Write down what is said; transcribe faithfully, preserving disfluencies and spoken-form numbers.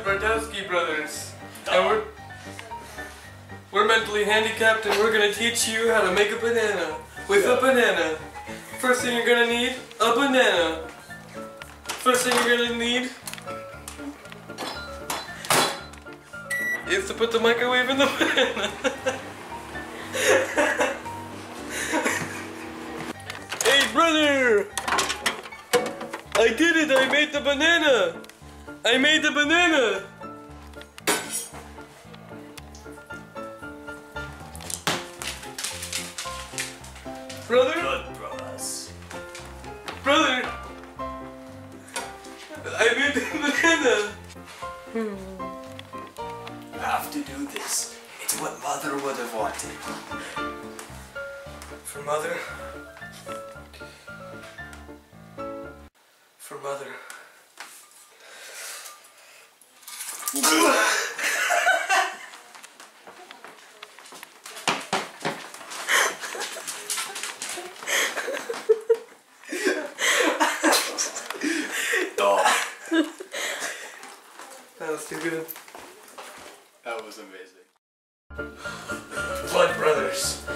Bartowski brothers. And we're, we're mentally handicapped and we're gonna teach you how to make a banana with a banana. First thing you're gonna need, a banana. First thing you're gonna need is to put the microwave in the banana. Hey brother! I did it! I made the banana! I made the banana! Brother? Good brothers. Brother! I made the banana! You have to do this. It's what Mother would have wanted. For Mother? For Mother. That was too good. That was amazing. Blood brothers.